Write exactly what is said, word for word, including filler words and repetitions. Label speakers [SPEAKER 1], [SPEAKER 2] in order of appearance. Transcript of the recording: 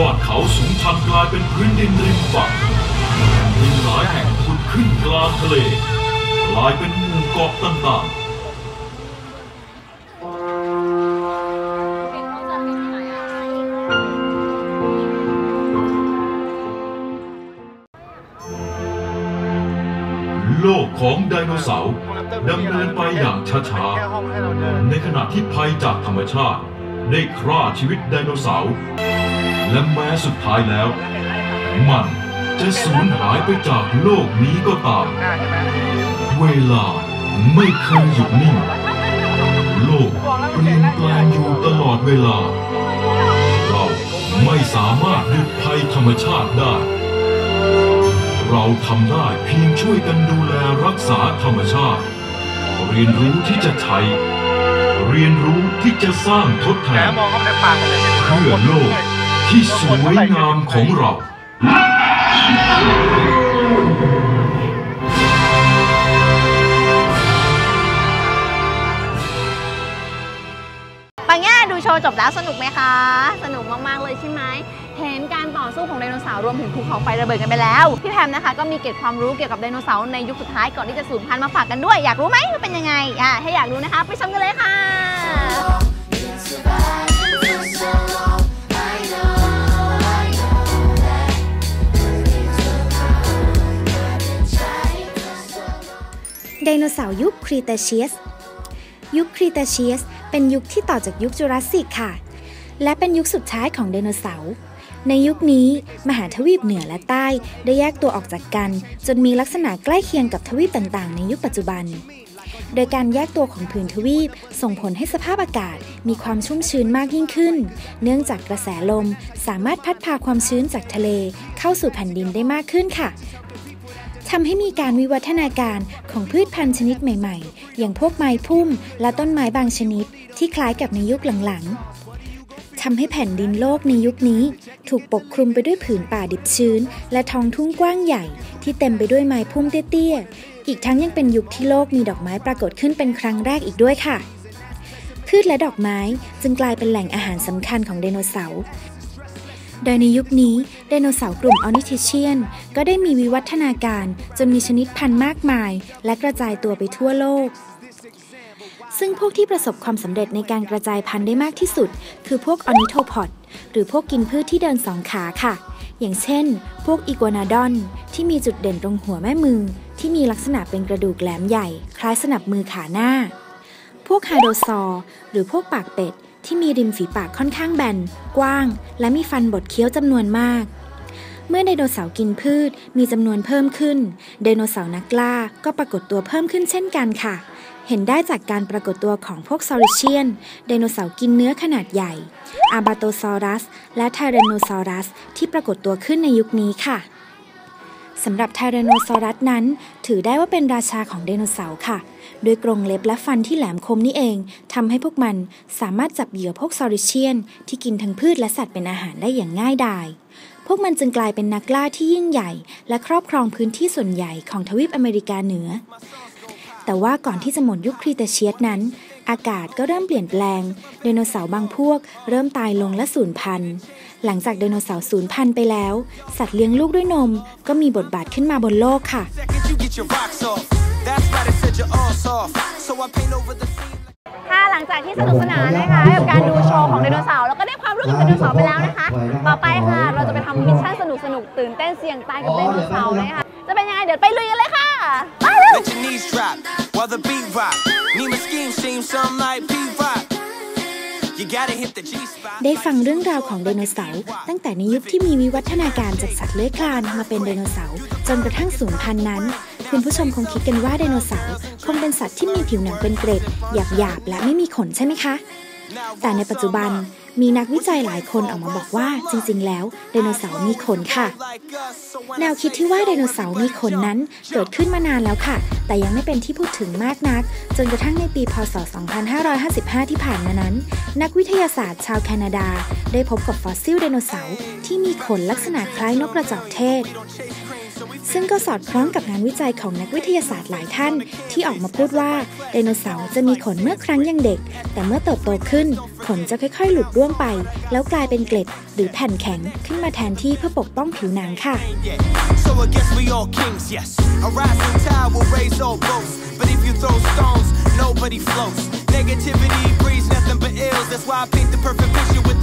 [SPEAKER 1] อดเขาสูงชันกลายเป็นพื้นดินริมฝั่งดินหลายแห่งผุดขึ้นกลางทะเลกลายเป็นหมู่เกาะต่างๆโลกของไดโนเสาร์ดำเนินไปอย่างช้าๆในขณะที่ภัยจากธรรมชาติได้ฆ่าชีวิตไดโนเสาร์และแม้สุดท้ายแล้วมันจะสูญหายไปจากโลกนี้ก็ตามเวลาไม่เคยหยุดนิ่งโลกเปลี่ยนแปลงอยู่ตลอดเวลาเราไม่สามารถหยุดภัยธรรมชาติได้เราทำได้เพียงช่วยกันดูแลรักษาธรรมชาติเรียนรู้ที่จะใช้เรียนรู้ที่จะสร้างทดแทนเพื่อโลกที่สวยงามของเรา
[SPEAKER 2] ปังย่าดูโชว์จบแล้วสนุกไหมคะสนุกมากๆเลยใช่ไหมเห็นการต่อสู้ของไดโนเสาร์รวมถึงภูเขาไฟระเบิดกันไปแล้วพี่แพมนะคะก็มีเกร็ดความรู้เกี่ยวกับไดโนเสาร์ในยุคสุดท้ายก่อนที่จะสูญพันธุ์มาฝากกันด้วยอยากรู้ไหมว่าเป็นยังไงอ่ะให้อยากรู้นะคะไปชมกันเลยค่ะ
[SPEAKER 3] ไดโนเสาร์ยุคครีเทเชียสยุคครีเทเชียสเป็นยุคที่ต่อจากยุคจูราสสิกค่ะและเป็นยุคสุดท้ายของไดโนเสาร์ในยุคนี้มหาทวีปเหนือและใต้ได้แยกตัวออกจากกันจนมีลักษณะใกล้เคียงกับทวีปต่างๆในยุคปัจจุบันโดยการแยกตัวของผืนทวีปส่งผลให้สภาพอากาศมีความชุ่มชื้นมากยิ่งขึ้นเนื่องจากกระแสลมสามารถพัดพาความชื้นจากทะเลเข้าสู่แผ่นดินได้มากขึ้นค่ะทำให้มีการวิวัฒนาการของพืชพันธุ์ชนิดใหม่ๆอย่างพวกไม้พุ่มและต้นไม้บางชนิดที่คล้ายกับในยุคหลังๆทำให้แผ่นดินโลกในยุคนี้ถูกปกคลุมไปด้วยผืนป่าดิบชื้นและท้องทุ่งกว้างใหญ่ที่เต็มไปด้วยไม้พุ่มเตี้ยๆอีกทั้งยังเป็นยุคที่โลกมีดอกไม้ปรากฏขึ้นเป็นครั้งแรกอีกด้วยค่ะพืชและดอกไม้จึงกลายเป็นแหล่งอาหารสำคัญของไดโนเสาร์โดยในยุคนี้ไดโนเสาร์กลุ่มออร์นิทิเชียนก็ได้มีวิวัฒนาการจนมีชนิดพันธุ์มากมายและกระจายตัวไปทั่วโลกซึ่งพวกที่ประสบความสำเร็จในการกระจายพันธุ์ได้มากที่สุดคือพวกออร์นิโทพอดหรือพวกกินพืชที่เดินสองขาค่ะอย่างเช่นพวกอีกัวนาดอนที่มีจุดเด่นตรงหัวแม่มือที่มีลักษณะเป็นกระดูกแหลมใหญ่คล้ายสนับมือขาหน้าพวกไฮโดซอร์หรือพวกปากเป็ดที่มีริมฝีปากค่อนข้างแบนกว้างและมีฟันบดเคี้ยวจำนวนมากเมื่อไดโนเสาร์กินพืชมีจำนวนเพิ่มขึ้นไดโนเสาร์นักล่าก็ปรากฏตัวเพิ่มขึ้นเช่นกันค่ะเห็นได้จากการปรากฏตัวของพวกซอริเชียนไดโนเสาร์กินเนื้อขนาดใหญ่อาบาโตซอรัสและไทแรนโนซอรัสที่ปรากฏตัวขึ้นในยุคนี้ค่ะสำหรับไทแรนโนซอรัสนั้นถือได้ว่าเป็นราชาของไดโนเสาร์ค่ะโดยกรงเล็บและฟันที่แหลมคมนี่เองทำให้พวกมันสามารถจับเหยื่อพวกซอริเชียนที่กินทั้งพืชและสัตว์เป็นอาหารได้อย่างง่ายดายพวกมันจึงกลายเป็นนักล่าที่ยิ่งใหญ่และครอบครองพื้นที่ส่วนใหญ่ของทวีปอเมริกาเหนือแต่ว่าก่อนที่จะหมดยุคครีเทเชียสนั้นอากาศก็เริ่มเปลี่ยนแปลงไดโนเสาร์บางพวกเริ่มตายลงและสูญพันธุ์หลังจากไดโนเสาร์สูญพันธุ์ไปแล้วสัตว์เลี้ยงลูกด้วยนมก็มีบทบาทขึ้นมาบนโลกค่ะ
[SPEAKER 2] ค่ะหลังจากที่สนุกสนานนะคะกับการดูโชว์ของไดโนเสาร์แล้วก็ได้ความรู้กับไดโนเสาร์ไปแล้วนะคะต่อไปค่ะเราจะไปทำมิชชั่นสนุกสนุกตื่นเต้นเสี่ยงตายกับไดโนเสาร์นะคะจะเป็นยังไงเดี๋ยวไปลุยกันเลยค่ะไปเลย
[SPEAKER 3] ได้ฟังเรื่องราวของไดโนเสาร์ตั้งแต่ในยุคที่มีวิวัฒนาการจากสัตว์เลื้อยคลานมาเป็นไดโนเสาร์จนกระทั่งสูญพันธุ์นั้นคุณผู้ชมคงคิดกันว่าไดโนเสาร์คงเป็นสัตว์ที่มีผิวหนังเป็นเกล็ดหยาบๆและไม่มีขนใช่ไหมคะแต่ในปัจจุบันมีนักวิจัยหลายคนออกมาบอกว่าจริงๆแล้วไดโนเสาร์มีขนค่ะแนวคิดที่ว่าไดโนเสาร์มีขนนั้นเกิดขึ้นมานานแล้วค่ะแต่ยังไม่เป็นที่พูดถึงมากนักจนกระทั่งในปีพ.ศ. สองพันห้าร้อยห้าสิบห้าที่ผ่านมานั้นนักวิทยาศาสตร์ชาวแคนาดาได้พบกับฟอสซิลไดโนเสาร์ที่มีขนลักษณะคล้ายนกกระจอกเทศซึ่งก็สอดคล้องกับงานวิจัยของนักวิทยาศาสตร์หลายท่านที่ออกมาพูดว่าไดโนเสาร์จะมีขนเมื่อครั้งยังเด็กแต่เมื่อเติบโตขึ้นขนจะค่อยๆหลุดร่วงไปแล้วกลายเป็นเกล็ดหรือแผ่นแข็งขึ้นมาแทนที่เพื่อปกป้องผิวหนังค่ะ
[SPEAKER 4] So I guess we all kings, yes. A rising tide will raise all boats. But if you throw stones, nobody floats. Negativity breeds nothing but ills. That's why I paint the perfect picture with